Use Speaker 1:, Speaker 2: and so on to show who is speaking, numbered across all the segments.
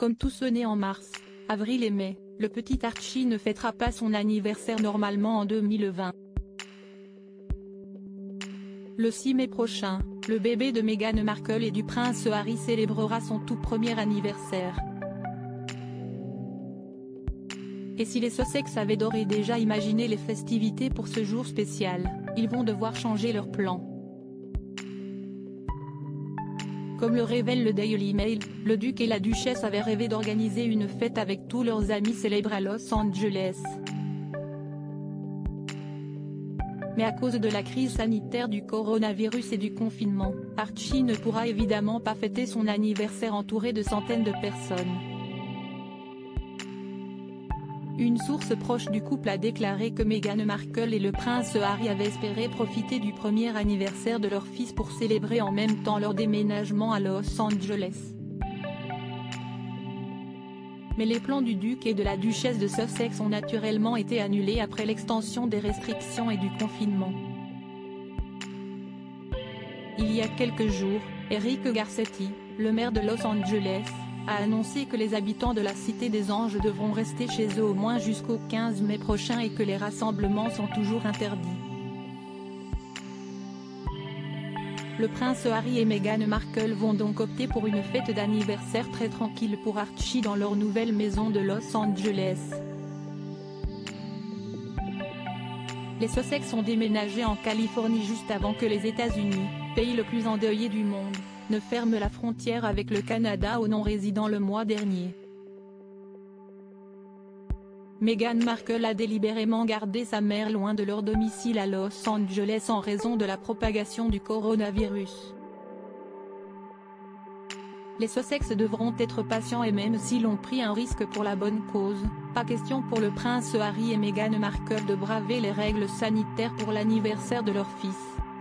Speaker 1: Comme tous ceux nés en mars, avril et mai, le petit Archie ne fêtera pas son anniversaire normalement en 2020. Le 6 mai prochain, le bébé de Meghan Markle et du prince Harry célébrera son tout premier anniversaire. Et si les Sussex avaient d'ores et déjà imaginé les festivités pour ce jour spécial, ils vont devoir changer leurs plans. Comme le révèle le Daily Mail, le duc et la duchesse avaient rêvé d'organiser une fête avec tous leurs amis célèbres à Los Angeles. Mais à cause de la crise sanitaire du coronavirus et du confinement, Archie ne pourra évidemment pas fêter son anniversaire entouré de centaines de personnes. Une source proche du couple a déclaré que Meghan Markle et le prince Harry avaient espéré profiter du premier anniversaire de leur fils pour célébrer en même temps leur déménagement à Los Angeles. Mais les plans du duc et de la duchesse de Sussex ont naturellement été annulés après l'extension des restrictions et du confinement. Il y a quelques jours, Eric Garcetti, le maire de Los Angeles, a annoncé que les habitants de la Cité des Anges devront rester chez eux au moins jusqu'au 15 mai prochain et que les rassemblements sont toujours interdits. Le prince Harry et Meghan Markle vont donc opter pour une fête d'anniversaire très tranquille pour Archie dans leur nouvelle maison de Los Angeles. Les Sussex ont déménagé en Californie juste avant que les États-Unis, pays le plus endeuillé du monde, ne ferment la frontière avec le Canada aux non-résidents le mois dernier. Meghan Markle a délibérément gardé sa mère loin de leur domicile à Los Angeles en raison de la propagation du coronavirus. Les Sussex devront être patients et même s'ils ont pris un risque pour la bonne cause, pas question pour le prince Harry et Meghan Markle de braver les règles sanitaires pour l'anniversaire de leur fils.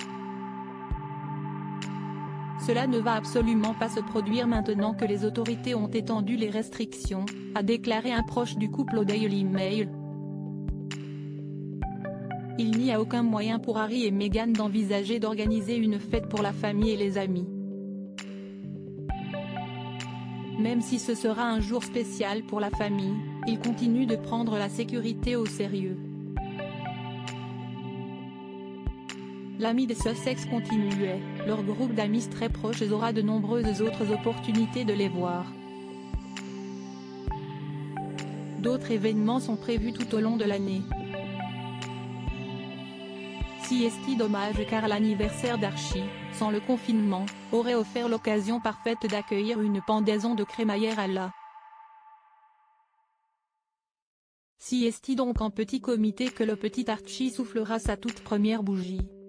Speaker 1: Cela ne va absolument pas se produire maintenant que les autorités ont étendu les restrictions, a déclaré un proche du couple au Daily Mail. Il n'y a aucun moyen pour Harry et Meghan d'envisager d'organiser une fête pour la famille et les amis. Même si ce sera un jour spécial pour la famille, ils continuent de prendre la sécurité au sérieux. L'ami des Sussex continuait, leur groupe d'amis très proches aura de nombreuses autres opportunités de les voir. D'autres événements sont prévus tout au long de l'année. Siesti dommage car l'anniversaire d'Archie, sans le confinement, aurait offert l'occasion parfaite d'accueillir une pendaison de crémaillère à la Siesti donc en petit comité que le petit Archie soufflera sa toute première bougie.